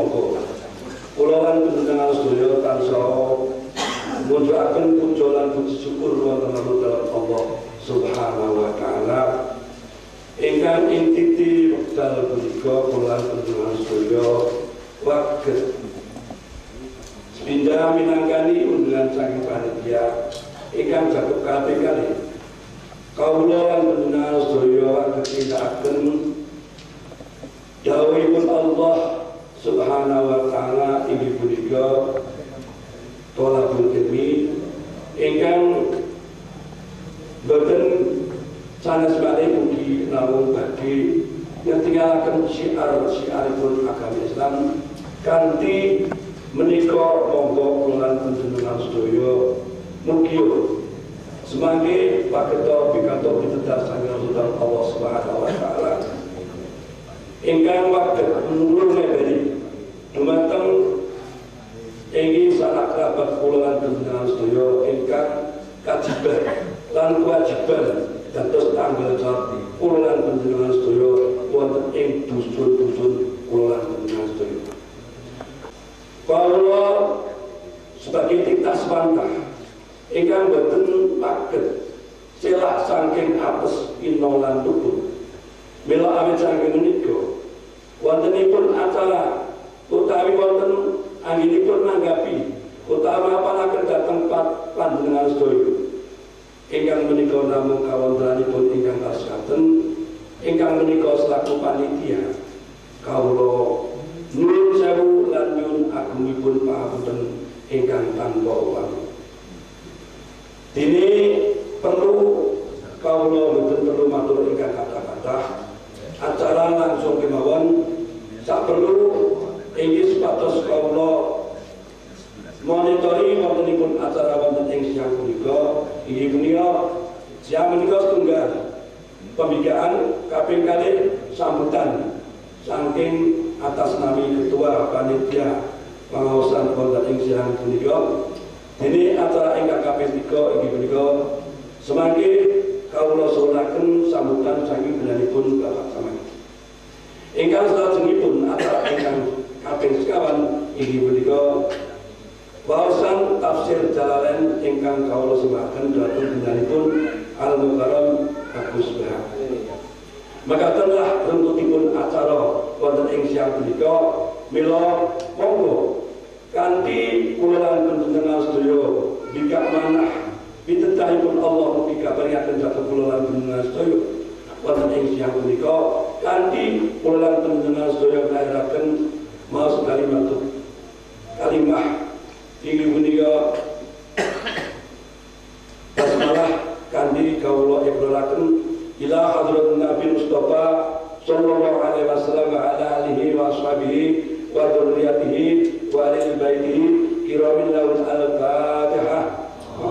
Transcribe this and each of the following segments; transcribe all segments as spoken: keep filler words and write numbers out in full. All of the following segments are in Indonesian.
monggo kula lan panjenengan sedaya tansah mujudaken puja lan puji syukur wonten dalam Allah Subhanahu wa taala ingkang intiti wekdal punika kula lan panjenengan sedaya waget sepindah minangkani undangan saking panitia ingkang jago kabeh kali kawula lan panjenengan sedaya waget nindakaken dawuhipun Allah Subhanahu wa taala inggih punika tolabul ilmi ingkang boten sanes malih mugi namung badhe nyetingalaken syiar-syiaripun agama Islam kanthi menika monggo kula panjenengan sedaya mugi semangke paketo pikantuk pitedah saking Rasulullah Allah Subhanahu wa taala ingkang waget nulung mebeli dumateng inggih sanak kerabat kula lan panjenengan sedaya ingkang kajiban lan kewajiban dados tanggung jawab kula lan panjenengan sedaya wonten ing dusun-dusun kula lan panjenengan sedaya. Kawula sebagai titah sepantah ingkang boten paget selak saking apes ino lan tubuh mila awit saking menika wontenipun acara utawi wonten anggenipun nanggapi utawi apanaken dhateng panjenengan sedaya ingkang menika namung kawontenanipun ingkang kasaten ingkang menika selaku panitia kawula nuwun sewu lan nyuwun agungipun pangapunten ingkang tanpa ulang. Dene perlu kawula boten perlu matur ingkang kata-kata acara langsung kemawon sak perlu inggih supados kawula monitori wontenipun acara wonten ing siang punika inggih punika siang punika setunggal pembicaraan kaping kalih sambutan saking atas nami ketua panitia pengawasan wonten ing siang punika dene acara ingkang kaping tiga inggih punika semangke kawula suraken sambutan saking belanipun Bapak Camat. Ingkang salajengipun acara ingkang kaping sekawan inggih punika wawasan tafsir Jalalain ingkang kawula sembahken dhateng belanipun Al-Mukarram Agus Bahar. Mekatenlah runtutipun acara wonten ing siang punika mila monggo kanthi kula lan panjenengan sedaya bikak manah pitedahipun Allah mugi kabariaken dhateng kula lan panjenengan sedaya wonten ing siang punika kanthi kula lan panjenengan sedaya nglairaken maos kalimat kalimah inggih punika basmalah kanthi kawula ibraraken ila hadratun Nabi Mustafa sallallahu alaihi wasallam wa ala alihi wa ashabihi wa dzurriyyatihi wa ahli baitihi kiramin lahul al-fatihah.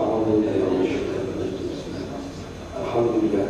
Alhamdulillah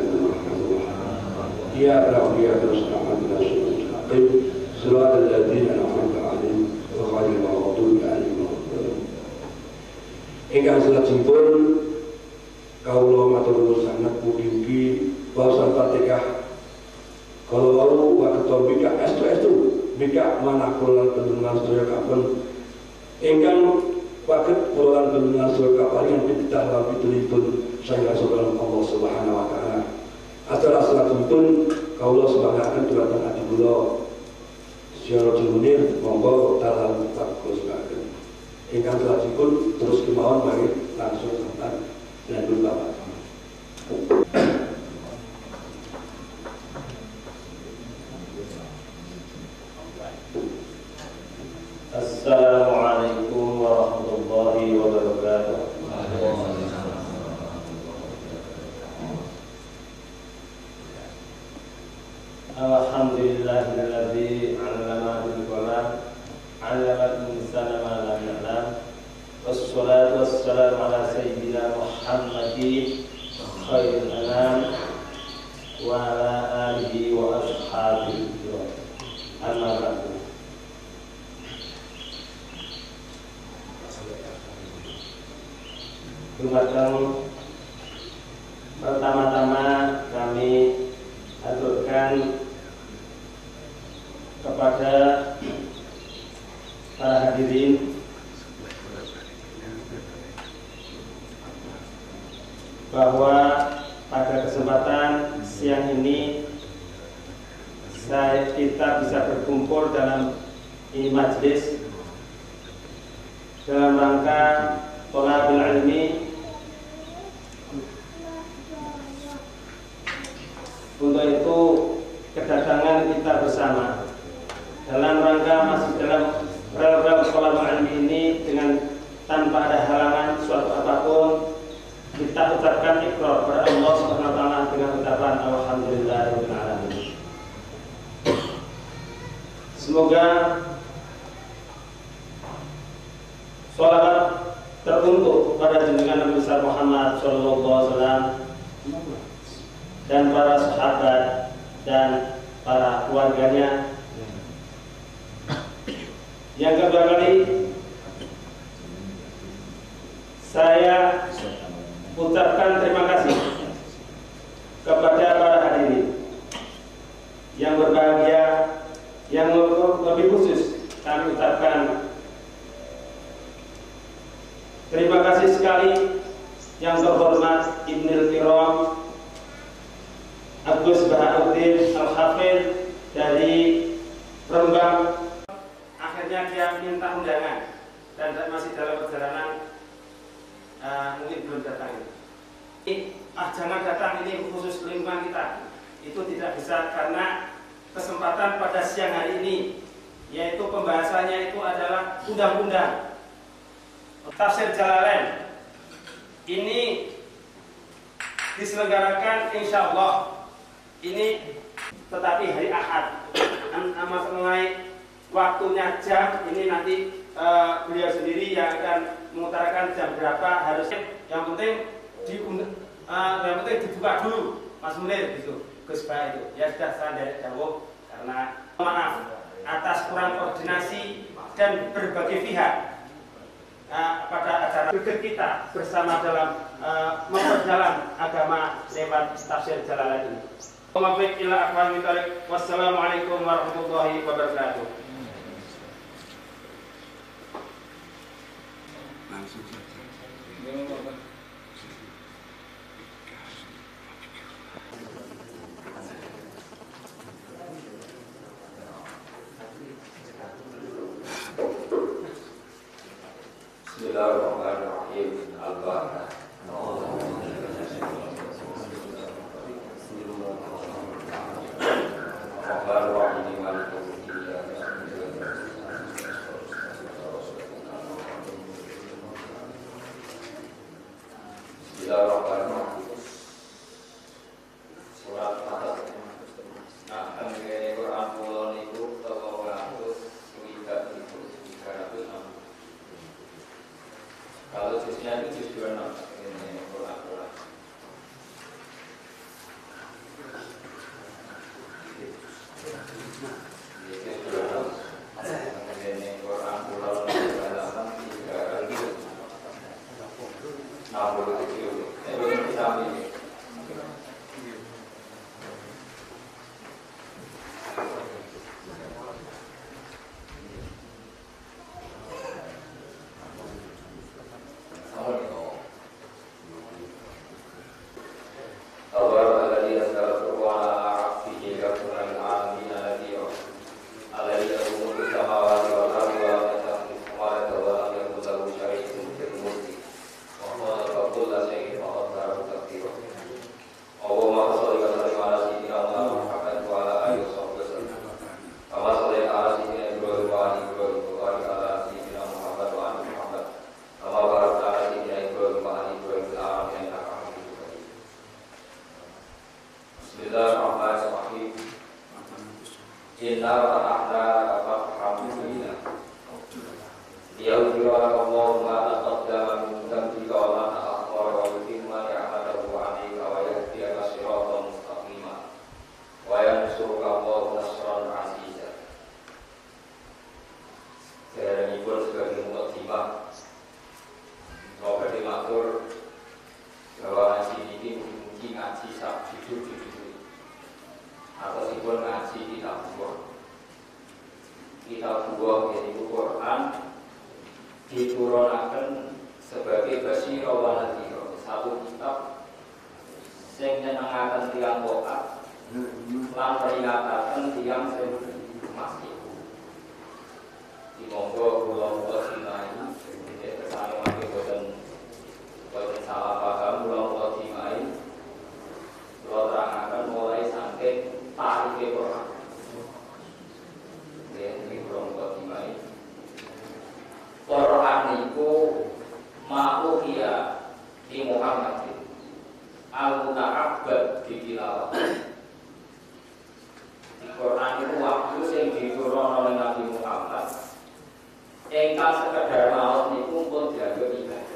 ya rabbi ya rasulullah siratal ladzina an'amta 'alaihim ghairil maghdubi 'alaihim waladdallin. Ingkang salajengipun kawula matur nuwun sanget mugi-mugi wawasan Fatihah kalau wau waketo bika estu-estu bika manah kula lan panjenengan sedaya kapan ingkang waket kula lan panjenengan sedaya kaparingan pititah lan pitulipun saking Rasulullah Allah Subhanahu wa taala. Acara salajengipun kawula semangaken dhumateng adi kula Syarajul Munir monggo dalam tak kula semangaken. Ingkang salajengipun terus kemawon mari langsung sampeyan dan dulu Bapak. Assalamualaikum warahmatullahi wabarakatuh. Alhamdulillahilladzi 'allama bil qalam 'allama al-insana ma lam ya'lam. Wassalatu wassalamu ala sayyidina Muhammadin khairil anam wa ala alihi wa ashabihi amma ba'du. Dumateng pertama-tama kami aturkan kepada para hadirin, bahwa pada kesempatan siang ini saya kita bisa berkumpul dalam ini majelis dalam rangka thalabil ilmi, untuk itu kedatangan kita bersama dalam rangka masih dalam rel-rel thalabil ilmi ini dengan tanpa ada halangan suatu apapun, kita ucapkan ikrar kepada Allah Subhanahu wa taala dengan ucapan alhamdulillahirabbil alamin. Semoga sholawat teruntuk pada junjungan Nabi besar Muhammad sallallahu alaihi wasallam dan para sahabat dan para keluarganya. Yang kedua kali saya ucapkan terima kasih kepada para hadirin yang berbahagia, yang lebih khusus kami ucapkan terima kasih sekali yang terhormat Ibnul Kiram Agus Bahauddin Al-Hafidh dari Rembang. Akhirnya dia minta undangan dan masih dalam perjalanan, uh, mungkin belum datang. Ini, ah jangan datang, ini khusus lingkungan kita. Itu tidak bisa karena kesempatan pada siang hari ini, yaitu pembahasannya itu adalah undang-undang Tafsir Jalalain. Ini diselenggarakan insya Allah ini, tetapi hari Ahad. Amat mengenai waktunya jam ini nanti uh, beliau sendiri yang akan mengutarakan jam berapa harusnya. Yang penting di, uh, yang penting dibuka dulu, Mas Munir gitu. Gus Baik itu ya sudah saya dari jauh karena maaf atas kurang koordinasi dan berbagai pihak uh, pada acara berikut kita bersama dalam uh, memperdalam agama lewat tafsir Jalalain ini. Wassalamualaikum warahmatullahi wabarakatuh. Langsung saja. Bismillahirrahmanirrahim. Al-Baqarah. Kalau jusnya itu jus dua puluh enam ini Quran-Quran. Jus dua puluh enam ini Quran-Quran halaman tiga kali enam puluh tujuh. Ini belum bisa ini. Kita buah yaitu Quran diturunaken sebagai basyira wa nadhira, satu kitab sing nyenengaken tiyang taat lan peringataken tiyang sing masih. Dimonggo kula muga sinai kersane mangke boten boten salah paham, kula muga sinai kula terangaken mulai saking tarife Quran. Nggih, kula muga sinai Quran niku ma'uhiya di Muhammadin al-muta'abbad di tilawah. Di Quran itu waktu sing diturunkan oleh Nabi Muhammad engkang sekedar maos niku pun dianggap ibadah.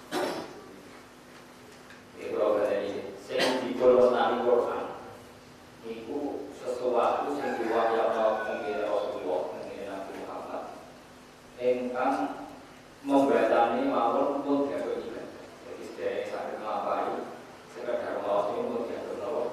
Iki kula badani sing diturunkan Quran niku sesuatu sing diwahyakno dening Rasulullah dening Nabi Muhammad engkang membatani mawon pun dianggap ibadah. Jadi sedaya saged nglampahi sekedar maos niku pun dianggap napa.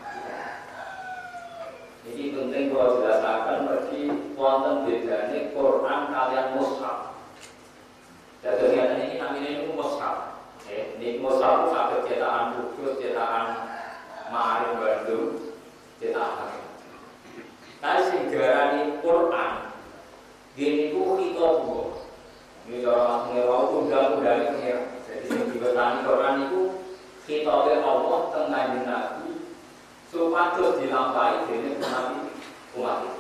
Ini penting kalau jelaskan berarti wonten bedane Quran kalian mushaf. Jadi kegiatan ini namanya ini mushaf. Eh, ini mushaf saged cetakan Kudus, cetakan Ma'arif Bandung, cetakan. Tapi sing diarani Quran gini ku kitabullah. Ini cara ngewau undang-undang pengira. Jadi sing diwetani Quran itu kitabe Allah teng Kanjeng Nabi supados dilampahi dening Nabi umat itu.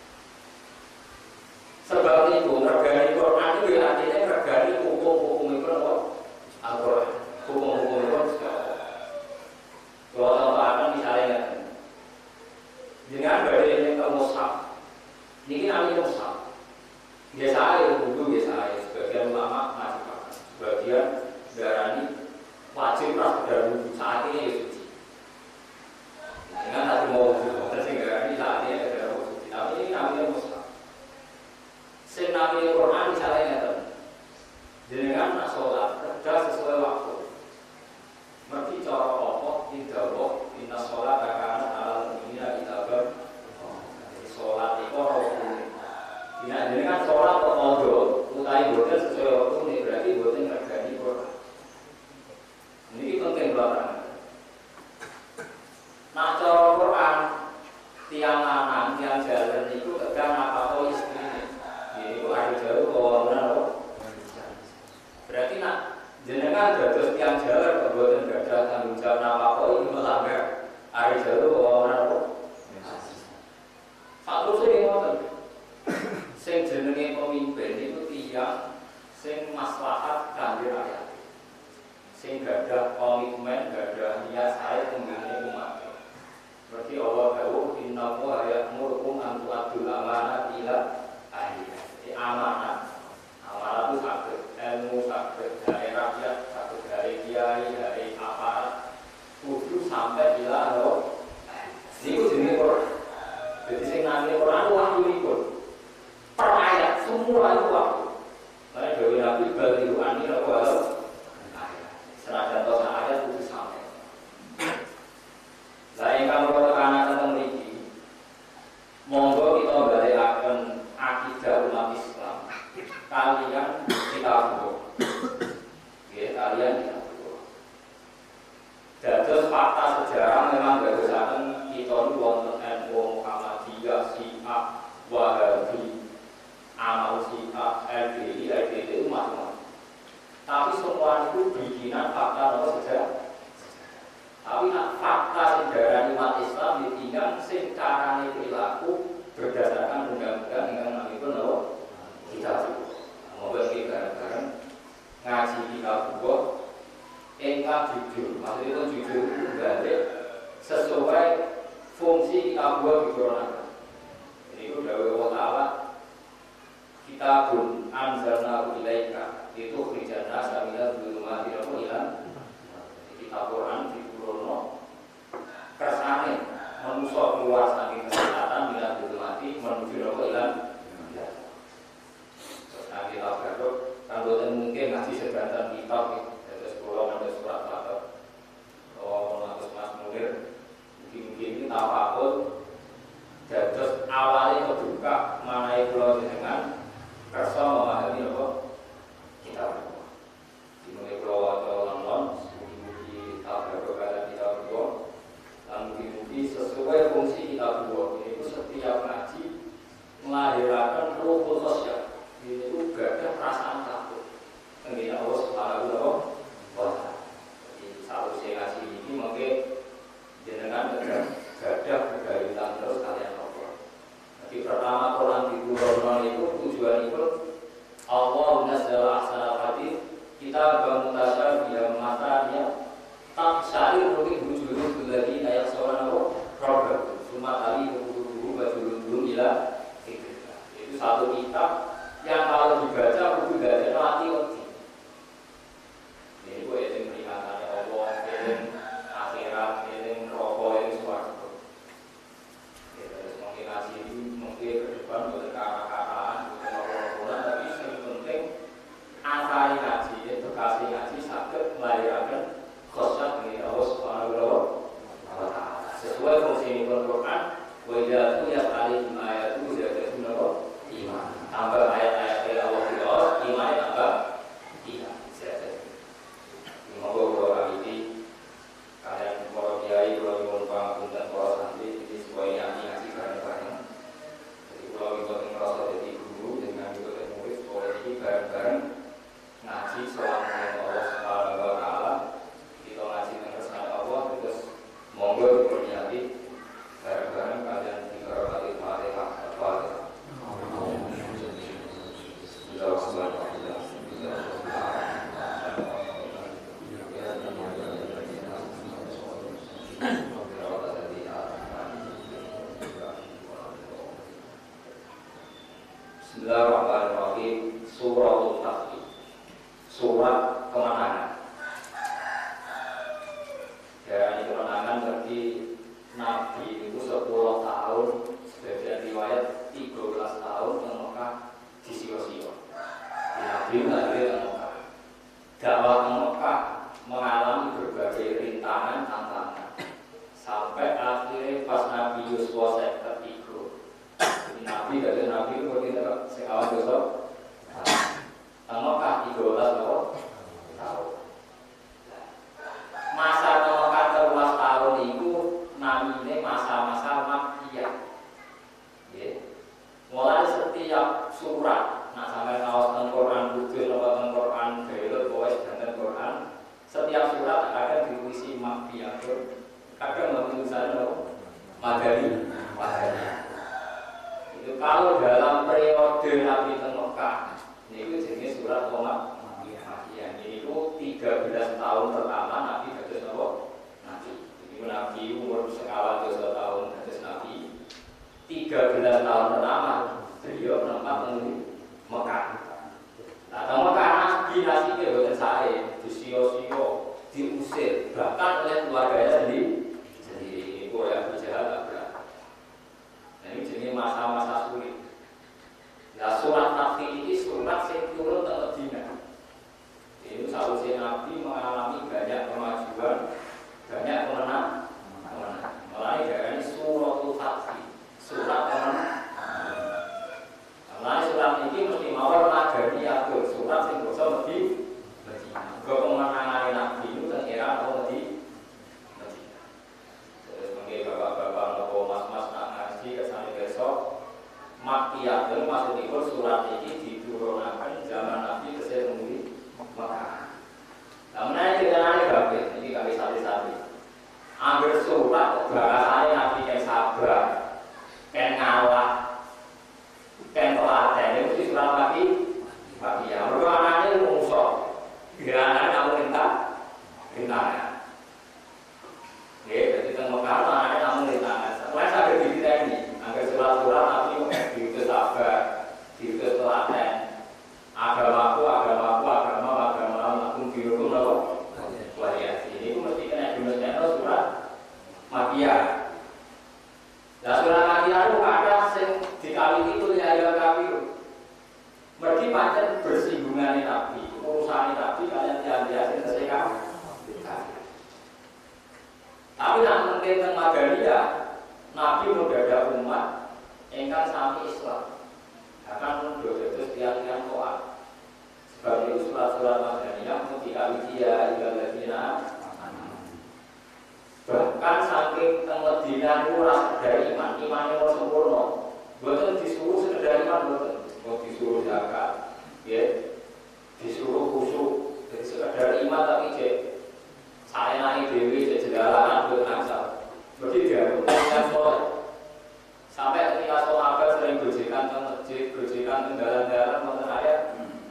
Sebab itu regani Quran itu artinya regani hukum-hukum itu apa? Al-Quran. Hukum-hukum itu segala. Kalau akan misalnya dengan berada ini ke mushaf, ini namanya mushaf. Biasa aja, dulu biasa aja. Sebagian ulama masih pakai, sebagian darani wajib lah dari saat ini ya suci. Dengan hati mau wujud, sehingga ini saat ini ada wujud. Tapi ini namanya mushaf. Sing namanya Quran misalnya ngeten. Jenengan nak sholat kerja sesuai waktu. Mergi cara apa didhawuh inna sholata kanat 'alal mu'minina kitaban. Jadi sholat iku rukun. Dina jenengan sholat kok mondok utawi boten sesuai waktu ini berarti boten regani Quran. Ini penting banget. Nah cara Quran tiang lanang tiang jalan itu tekan apa kok istrinya. Ini hari jauh bawa menaro. Berarti nak jenengan dados tiang jalan kebuatan gadah tanggung jawab apa kok ini melanggar hari jauh bawa menaro. Satu sing ngoten. Sing jenenge pemimpin itu tiang sing maslahat kangge rakyat. Sing gadah komitmen gadah niat saya tenggene umat. Berarti Allah dawuh innahu ya'murukum an tu'addul amanat ila ahliha. Jadi amanat, amanat itu sakit, ilmu sakit dari rakyat, sakit dari kiai, dari aparat, kudu sampai ila Allah. Ini itu jenis Quran. Jadi sing namanya Quran wahyu itu per ayat semua itu wahyu. Nah, dari Nabi balihu ani Allah. Senajan tosa ayat kudu sampai. Lah ingkang kula tekanan teng mriki monggo kita balekaken akidah umat Islam kalian kita butuh. Nggih, kalian kita butuh. Dados fakta sejarah memang dadosaken kita niku wonten N U Muhammadiyah, Syiah, Wahabi, Amal Syiah, L D I, L D I itu macam-macam. Tapi semua itu bikinan fakta nomor sejarah. Tapi nak fakta sejarah umat Islam ditinggal sing carane perilaku berdasarkan undang-undang yang nami pun loh kita juga mau bagi bareng-bareng ngaji kita buat engkau jujur, maksudnya itu jujur itu balik sesuai fungsi kita buat di Quran. Ini itu dari Allah Taala kita pun anzalna ilaika itu khrijana samila dzulumati wa ilan kita Quran di Quran kersane manusia keluar saking kesehatan bila mati menuju neraka ilan. Terus nanti kita berdoa kan boten mungkin ngaji sedanten kitab terus kula ngantos surat Fatihah. Oh, ngantos Mas Munir mungkin-mungkin ini tafakkur dados awale kebuka manahe kula jenengan kersa memahami apa Allah nazzala ahsanal hadits kitaban mutasyabihan matanya tak syari rugi wujudul ladzi ayat seorang problem cuma kali dulu dulu ila itu satu kitab yang kalau dibaca buku dari mati mati. Ini gue yang peringatannya Allah, yang akhirat, yang rokok, yang suaraku. Ya, terus mungkin nasi ini mungkin ke depan bukan kata-kataan, bukan rokok-rokokan, tapi yang penting asali ngaji, edukasi ngaji sakit melahirkan khosat dari Allah Subhanahu wa Ta'ala. Sesuai fungsi ini Al-Quran, wajah itu yang kali ayat itu jadi sunnah iman. Tambah ayat-ayat dari Allah di bawah, imannya tambah iman. Semoga orang ini kalian para kiai, para imam dan para santri ini sesuai yang ngaji bareng-bareng. Jadi kalau kita merasa jadi guru dengan juga murid, sekolah ini bareng-bareng ngaji selama Allah Subhanahu wa Ta'ala. Kita ngaji dengan kersane Allah, terus monggo diberkati bareng-bareng kalian diberkati Fatihah. Fatihah. Bismillahirrahmanirrahim. Suratul Fatih, surat kemenangan. Ya, ini kemenangan berarti Nabi itu sepuluh tahun, sebagian riwayat tiga belas tahun ke Mekah di sio-sio. Nabi lahir ke Mekah. Dakwah ke Mekah mengalami berbagai rintangan tantangan sampai akhirnya pas Nabi Yusuf seket tiga. Nabi dari Nabi itu berarti sekawan Yusuf. Ke Mekah tiga belas tahun. Masa ke Mekah tiga belas tahun itu namanya masa-masa Makkiyah. Mulai setiap surat, nah sampai kawasan Quran Kudus, kawasan Quran Bailut, Boys dan Quran, setiap surat akan diisi Makkiyah, kadang menulisan Madani, Madani. Itu kalau dalam periode Nabi ke Mekah, ini jenis surat Makkiyah. Ini itu tiga belas tahun pertama Nabi dados napa? Nabi. Ini Nabi umur sekawan dosa tahun dados Nabi. tiga belas tahun pertama beliau menempat di Mekah. Nah, di Mekah Nabi nasibnya boten sae, disio-sio, diusir, bahkan oleh keluarganya sendiri. Jadi itu yang berjalan berat. Nah, ini jenis masa-masa sulit. Nah, surat Fatih ini surat yang turun ke Madinah. Itu sausnya Nabi mengalami banyak kemajuan, banyak kemenangan. Mulai dari suratul Fatih, surat kemenangan. Mulai surat ini mesti mawar nagari atur surat yang bisa mesti Madinah. Kemenangan Nabi itu dan era atau Madinah. Terus mungkin bapak-bapak atau mas-mas nak ngaji kesana besok Makkiyah itu maksudnya surat ini diturunkan zaman Nabi kesel menunggu Mekah. Nah, menarik kita nanti bapak ini kami sati-sati. Ambil surat bahasanya Nabi yang sabar, yang ngalah, yang telaten. Itu di surat lagi, bagi yang berwarnanya musuh. Gerakan kamu minta, rintangan. Ya, jadi kita Mekah mana kamu rintangan. Setelah saya di kita ini, ambil surat-surat Nabi diutus sabar, diutus telaten. Agamaku, agamaku, agama, agama, agama, dihukum apa? Waliasi. Ini mesti kena dimasukkan surat Makkiyah. Nah, surat Makkiyah itu ada yang dikawin itu ya ada kawin. Mereka macam bersinggungan Nabi, urusan Nabi kalian yang biasa selesaikan. Tapi yang penting tentang Madaniyah, Nabi mendadak umat engkang sami Islam. Akan mendodo tiang-tiang toat. Sebab itu surat-surat Madaniyah mengikawin dia juga ladina. Bahkan saking teng Madinah itu rasa dari iman, imannya mau sempurna. Bukan disuruh sekedar iman, bukan. Mau disuruh zakat, ya, disuruh khusyuk, jadi sekedar iman tapi cek. Saya naik dewi cek jalanan bukan asal. Berarti dia punya sholat. Sampai ketika sholat sering gojekan ke masjid, gojekan ke jalan-jalan, menurut saya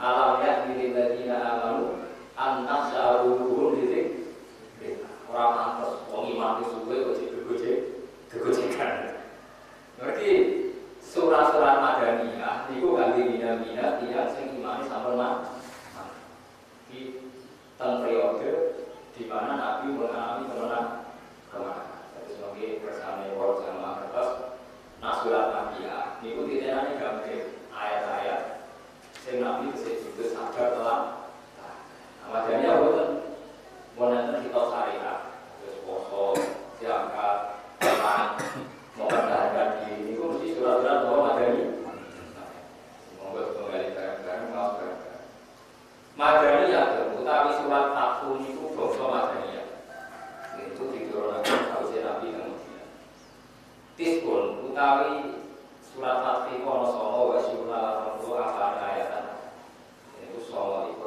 di mana Nabi mengalami kemenangan kemenangan. Jadi sebagai kersane wal jamaah kertas nasurat Nabi ya. Niku titenane gambar ayat-ayat sing Nabi juga sadar telah. Nah, makanya boten wonten kita syariat terus poso, zakat, salat, mempertahankan diri niku mesti surat-surat bahwa madani. Monggo kembali bareng-bareng maos bareng. Madani ya utawi surat Fathu niku bangsa Madaniyah. Itu diturunkan sausé Nabi kemudian. Tiskun utawi surat Fathu ono songo wa syura lan apa ayatan. Itu songo iku.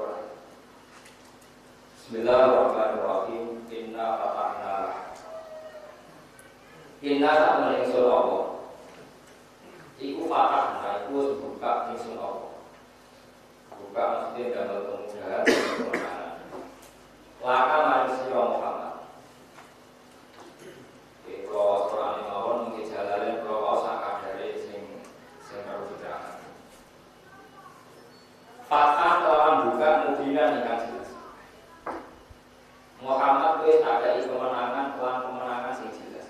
Bismillahirrahmanirrahim. Inna fatahna. Inna sak ingsun apa? Iku fatahna iku buka ingsun apa? Buka maksudnya damel kemudahan kemenangan. Laka manusia Muhammad. Kalau Quran mawon mungkin jalalan kalau sak kadare sing sing perlu diterangkan. Fatah lawan buka mudinan ingkang jelas. Muhammad wis ada kemenangan lan kemenangan sing jelas.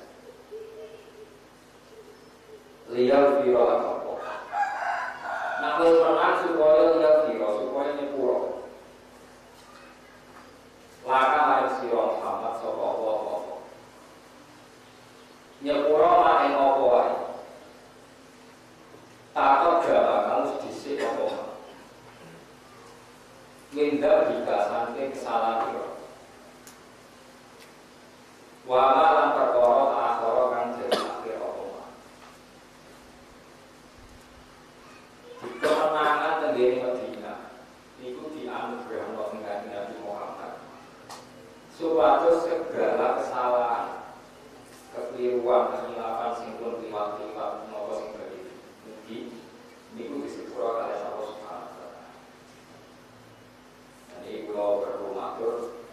Liyal biro apa? Nak wis menang supaya liyal biro supaya nyepuro. Laka maring sira Muhammad sapa apa-apa. Nyepuro maring apa wae. Takok jalan kamu dhisik apa. Minda jika saking kesalahan ira. Wa lan perkara akhara kang dadi akhir apa. Kemenangan tenggene Madinah niku dianugerahno dening Nabi Muhammad. Supados segala kesalahan, kekeliruan, kehilafan sing pun liwat-liwat napa sing terjadi mugi niku disepuro kalih Allah Subhanahu wa taala. Jadi kula perlu matur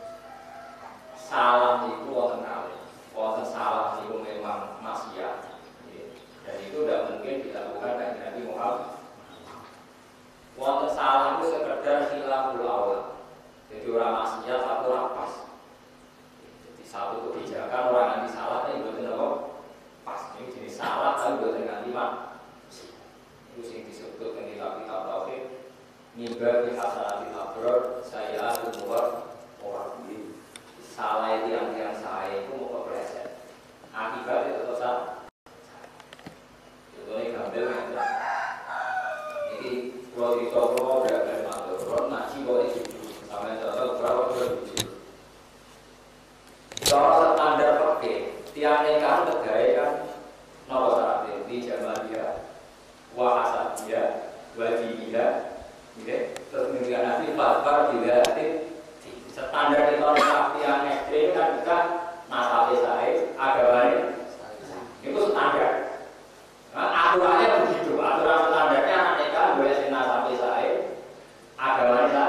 salah itu wonten kali, wonten salah itu memang maksiat, dan itu tidak mungkin dilakukan dari Nabi Muhammad. Wonten salah itu sekedar khilaful awal, jadi orang maksiat satu rapas. Jadi satu kebijakan orang nanti salah, tapi bukan apa pas. Ini jenis salah, tapi bukan dengan lima. Itu yang disebut dengan kitab-kitab tauhid. Nibar di hasanatil abror, saya umur orang ini. Salah itu yang yang saya itu mau kepleset. Akibat itu tetap salah. Contohnya gambar gitu. Jadi kalau di toko ada dari mantul, kalau ngaji boleh jujur. Sama yang contoh berapa juga jujur. Kalau standar pakai, tiang nekan tegaya kan nomor syaratnya di Jamaliyah, Wahasabiyah, Wajibiyah, gitu. Terus kemudian nanti fatwa dilatih. Standar di tahun yang ekstrim kan kita nasabnya saya, agamanya itu standar. Nah, aturannya begitu, aturan standarnya aneka boleh si nasabnya saya, agamanya saya.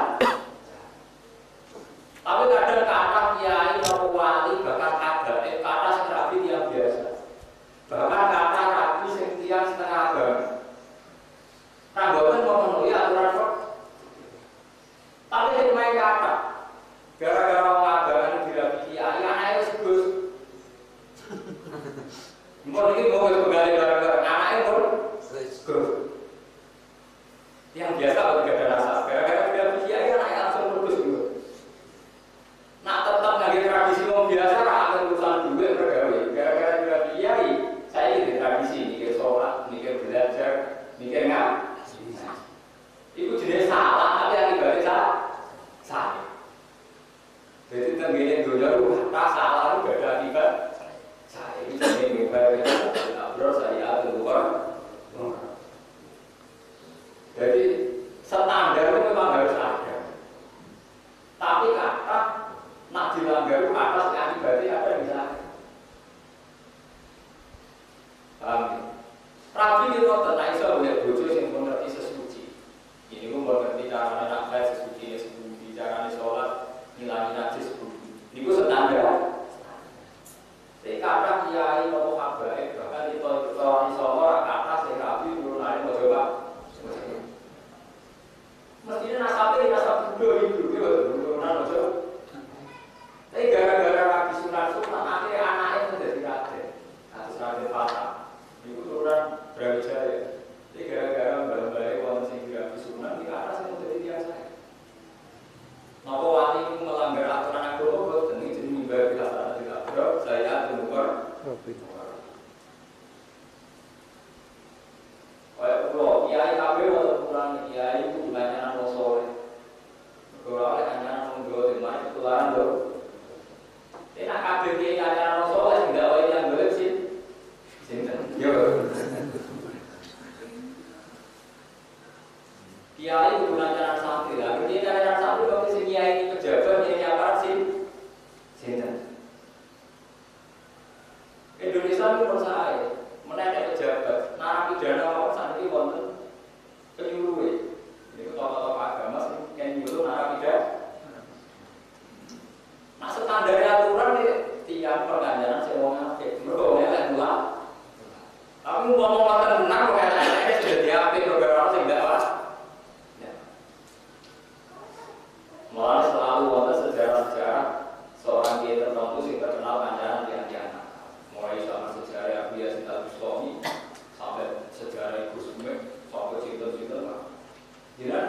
Tapi kadang kata kiai atau wali bahkan ada, eh kata serabi yang biasa, bahkan kata rabi setiap setengah agama. Nah, bukan memenuhi aturan kok. Tapi hikmah kata. Gara-gara orang agama dirabi kiai, anaknya wis gus. Mbok iki mau pegawai gara-gara anaknya pun gus. Yang biasa bukan ada nasab, gara-gara dirabi kiai anaknya langsung gus juga. Nak tetap lagi tradisi orang biasa, akan urusan duit pegawai. Gara-gara dirabi kiai, saya ini tradisi mikir sholat, mikir belajar, mikir ngap. Itu jenis salah, tapi akibatnya salah. Salah. Jadi tenggine dunia itu kata salah itu gak ada akibat. Saya ini jenis mimbar abror saya keluar. Jadi standar itu memang harus ada. Tapi kata nak dilanggar itu atas akibatnya apa yang bisa. Paham ya? Rabi itu tentang iso boleh bojo yang mengerti sesuci. Ini pun mengerti cara nak baik sesuci sesuci, cara sholat ngilangi najis budi. Ini gue standar. Jadi kata kiai atau kabar, bahkan itu orang Islam kata saya rabi turun hari mau coba. Mestinya nasabnya nasab bodoh itu, gitu turunan mau coba. Tapi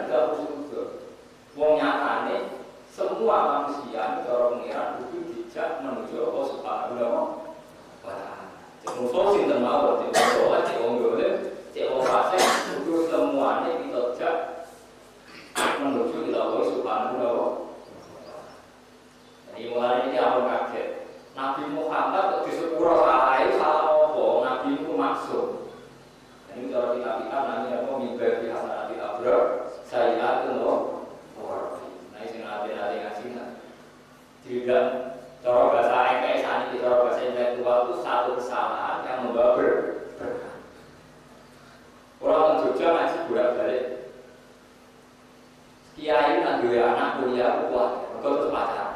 tidak usul. Wong nyatane semua manusia cara pengiran itu dijak menuju Allah Subhanahu wa taala. Musuh sinten mawon cek wong cek wong golek, cek wong fasik itu semuanya dijak menuju ila Allah Subhanahu wa taala. Jadi mulai ini apa kaget? Nabi Muhammad kok disepuro salah itu salah apa? Nabi itu maksud. Ini kalau kita kita namanya apa? Mimbar di hasanah kita bro. Saya itu loh. Nah ini nanti-nanti ngasih tidak cara bahasa engkau saat ini cara bahasa intelektual itu satu kesalahan yang membawa berkah. Orang Jogja ngaji bolak-balik. Kiai nanti anak kuliah kuat, betul pacaran.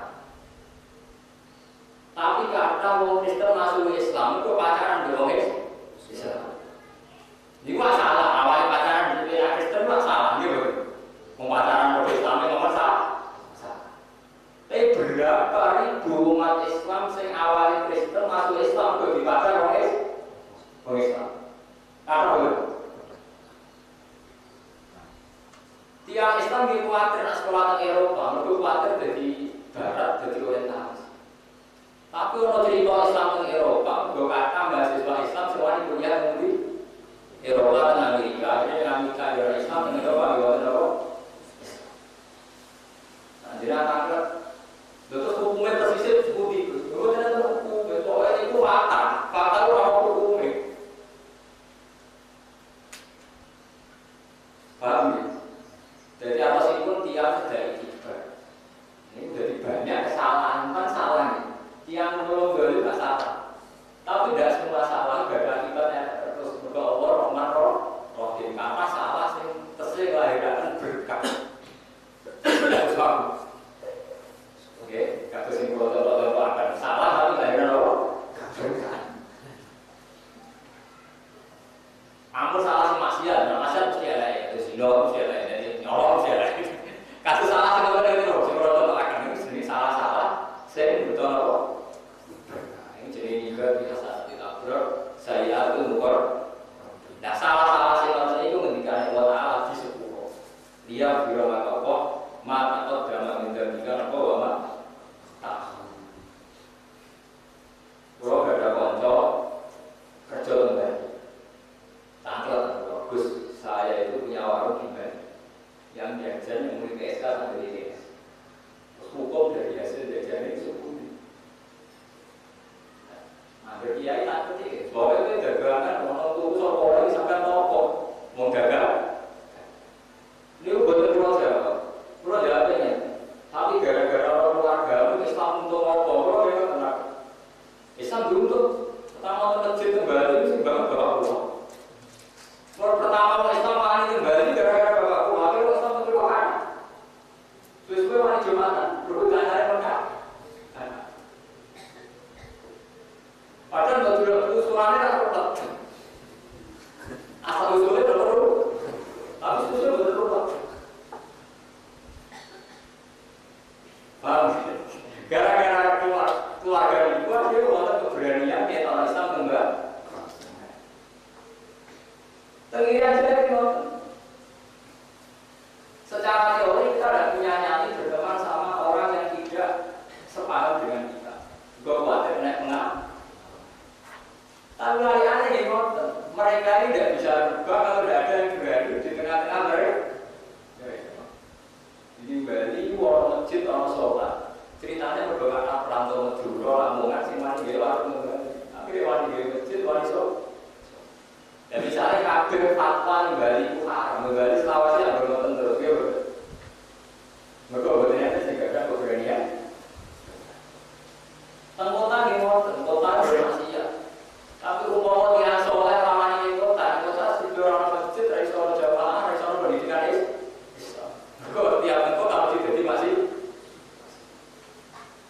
Tapi karena orang Kristen masuk Islam itu pacaran dong Islam. Ini masalah awalnya pacaran di Kristen masalah gitu. Pacaran orang Islam itu masalah. Tapi berapa ribu umat Islam yang awalnya Kristen masuk Islam itu dipacar orang Islam. Karena apa? Tiang Islam di khawatir nak sekolah di Eropa, mereka khawatir dari Barat, dari orientalis. Tapi kalau cerita Islam di Eropa, mereka kata mahasiswa Islam semuanya kuliah di Eropa dan Amerika. Jadi Amerika adalah Islam di Eropa, di Eropa. Nah, jadi anak-anak terus hukumnya tersisih seperti itu. Kalau tidak ada hukum, soalnya itu fakta. Fakta itu apa hukumnya? Paham ya? Jadi atas itu tiang dari kita. Ini jadi banyak kesalahan, kan salah nih. Tiang belum beli tak salah. Tapi tidak semua salah. Gak kita terus berdoa Rahman Roh. Rohim apa salah sih? Tersih lahirkan berkah. Tidak usah. Oke, kata sing kalau akan salah tapi lahirkan apa? Berkah. Ampun salah sih maksiat, maksiat mesti ada ya. Terusino mesti ada. Nyolong sih lah. Kasus salah sih kalau dari itu, sih kalau akan ini sendiri salah-salah, saya betul apa? Nah, ini jadi juga biasa tidak berat. Saya itu ukur. Nah salah-salah sih kalau itu ketika Allah Taala di sepuluh, dia bilang apa? Mat atau dalam menjadikan apa? Mat tak. Kalau ada konco kerja lembek, tanggal bagus. Saya itu punya warung di Bali. Yang jajan yang mulai P S K sampai D S. Terus hukum dari hasil jajan itu sepuluh. Nah, berkiai tak ketik. Soalnya itu dagangan orang tua soal orang sampai toko mau dagang. Ini buat pulau siapa? Pulau siapa ini? Tapi gara-gara orang keluarga itu Islam untuk apa? Pulau dia tenang. Islam dulu tuh pertama masjid kembali itu banget bapak pulau. Pulau pertama Islam ini kembali gara-gara bapak pulau. Terus gue wani Jumatan, berhutang hari lengkap. Padahal betul-betul usulannya tak perlu. Asal usulnya tak perlu. Tapi usulnya betul-betul. Paham? Gara-gara keluarga itu, dia wonten keberanian dia orang Islam enggak. Tengiran jadi wonten. Secara teori kita tidak punya nyali berteman sama orang yang tidak sepaham dengan kita. Gue khawatir naik tengah. Tapi aneh ya mereka ini tidak bisa berubah kalau tidak ada yang beradu di tengah-tengah mereka. Di Bali, orang masjid, orang sholat. Ceritanya berbeda anak perantau Madura, Lamongan, sing mandi di warung Bali. Tapi di mandi di masjid, mandi sholat. Dan misalnya kabel fatwa di Bali itu haram, di Bali selawasnya ada nonton terus, ya betul. Mereka betulnya itu juga ada keberanian. Tengkota di kota bermaksiat. Tapi umpama tiang soleh ramai di kota, di kota situ orang masjid, dari sekolah jamaah, dari sekolah pendidikan Islam. Mereka tiap kota masjid jadi masih.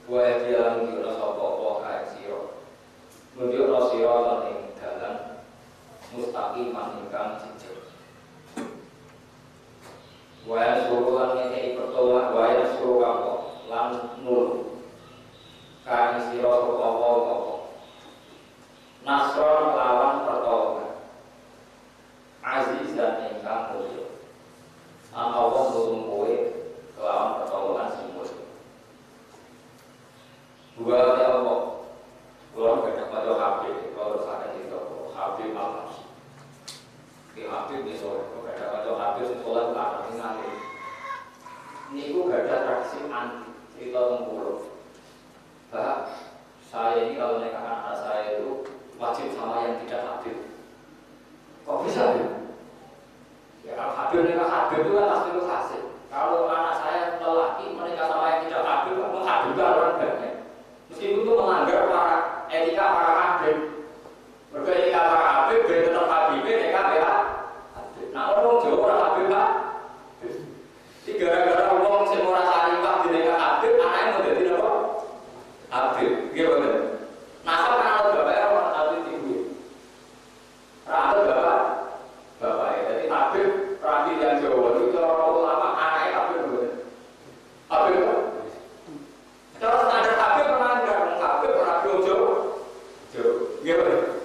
Wa dia nunjukno sapa apa kae sira. Nunjukno sira lan ing dalan mustaqiman ingkang jejeg. Wa suruh lan ngekei pertolongan wa suruh kamu lan nur kae sira sapa apa. Nasron lawan pertolongan Aziz dan ingkang mulya. Allah nulung kowe kelawan pertolongan sing mulya. Dua ya Allah. Kalau kita pada Habib, kalau saya itu Habib Allah. Di Habib di sore, kalau kita pada Habib sekolah belakang ini nanti. Ini aku gak ada tradisi anti cerita tempurung. Bah, saya ini kalau nikahkan anak saya itu wajib sama yang tidak Habib. Kok bisa ya? Ya kalau Habib nikah Habib itu kan pasti itu hasil. Kalau anak saya lelaki menikah sama yang tidak Habib, Habib itu orang banyak. Meskipun itu melanggar para etika para Habib. Mereka etika para Habib, biar tetap Habib, mereka bela Habib. Nah orang Jawa orang Habib lah. Jadi gara-gara orang yang orang Sarifah di nikah Habib, anaknya mau jadi apa? Habib, gimana? Nasab kan ada bapaknya orang Habib ibu. Ada bapak, bapaknya. Jadi Habib, Rabi yang Jawa itu orang ulama anaknya Habib betul. Habib apa? Terus standar Habib pernah nggak? Habib pernah Jawa, Jawa, gimana?